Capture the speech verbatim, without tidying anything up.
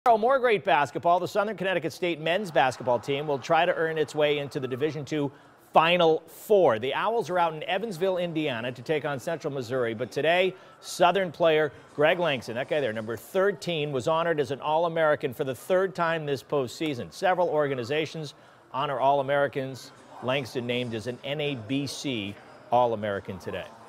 More great basketball. The Southern Connecticut State men's basketball team will try to earn its way into the Division two Final Four. The Owls are out in Evansville, Indiana to take on Central Missouri, but today Southern player Greg Langston, that guy there, number thirteen, was honored as an All-American for the third time this postseason. Several organizations honor All-Americans. Langston named as an N A B C All-American today.